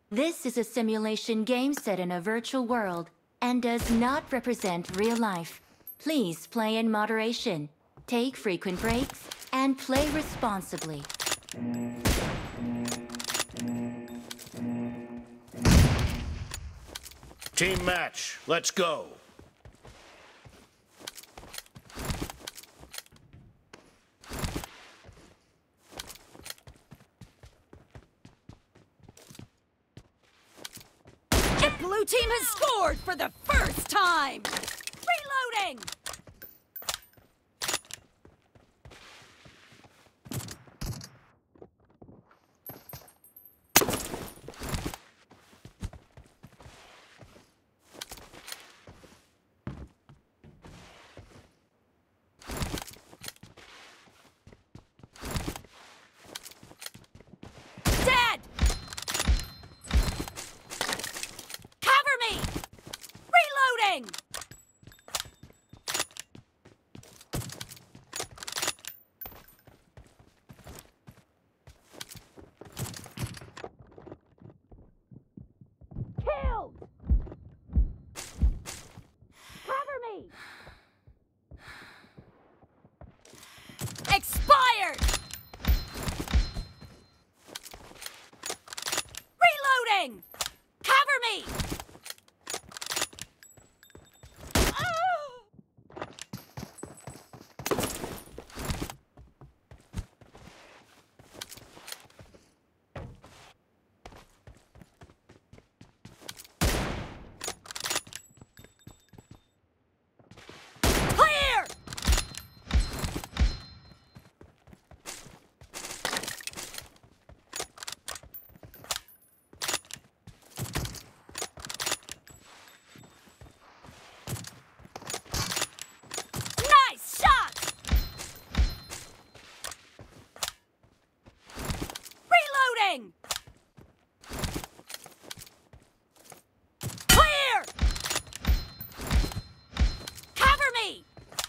This is a simulation game set in a virtual world and does not represent real life. Please play in moderation, take frequent breaks, and play responsibly. Team match, let's go. The blue team has scored for the first time! Reloading! Dead! Cover me! Reloading! Killed! Cover me! Expired! Reloading! Cover me! Clear! Nice shot! Reloading! Clear! Cover me!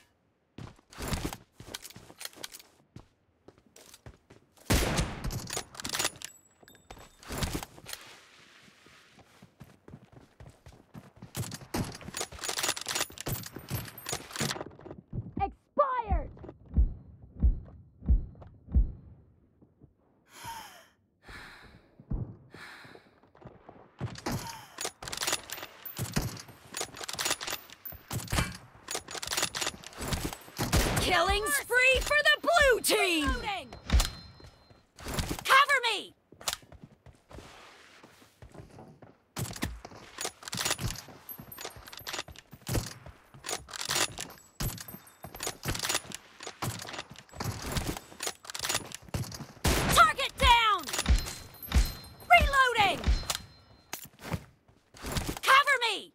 Expired! Killing spree for the blue team! Reloading! Cover me! Target down! Reloading! Cover me!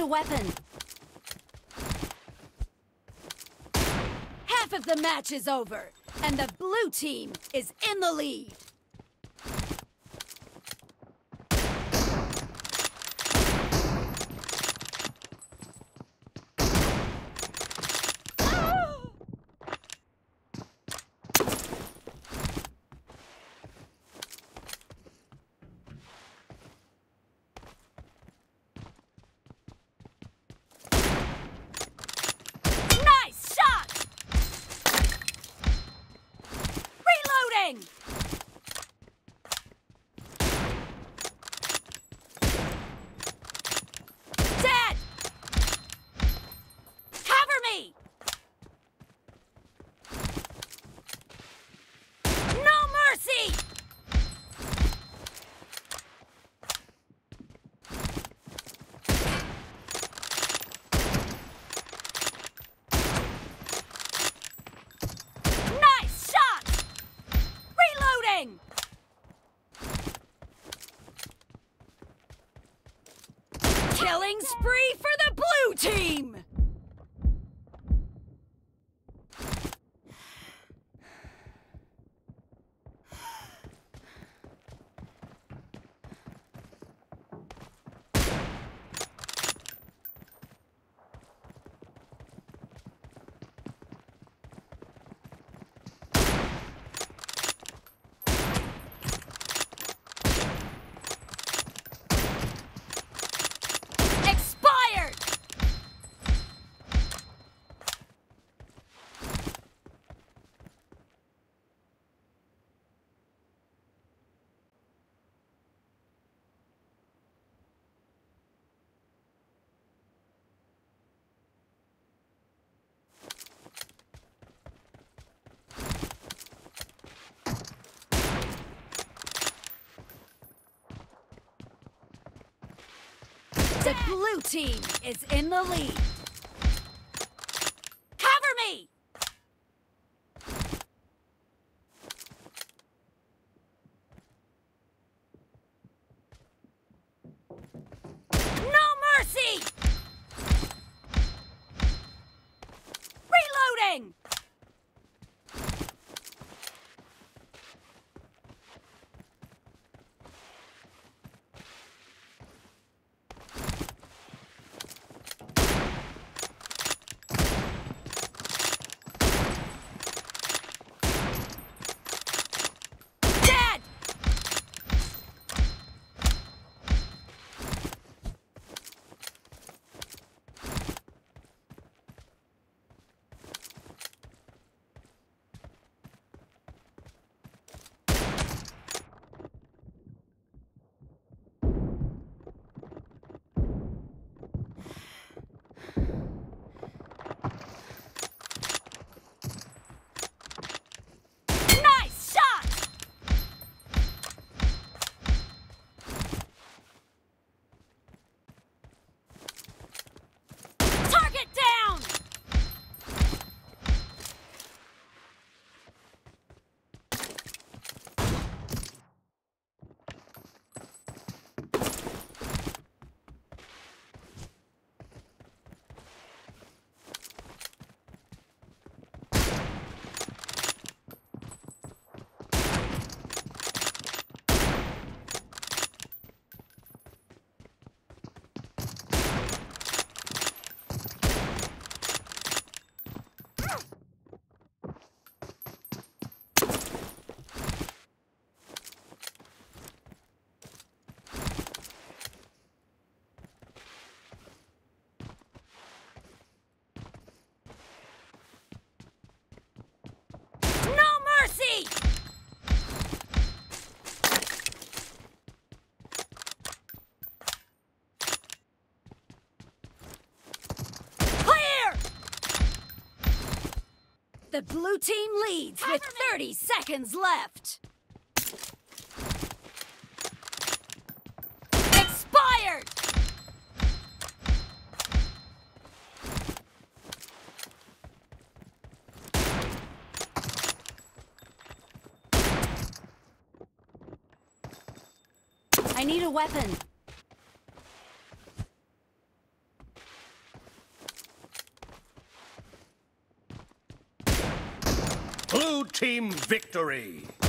a weapon. Half of the match is over, and the blue team is in the lead. Dead! Cover me! No mercy! Nice shot! Reloading! Killing spree for the blue team! The blue team is in the lead. Cover me! No mercy! Reloading! The blue team leads with 30 seconds left. Expired! I need a weapon. team victory.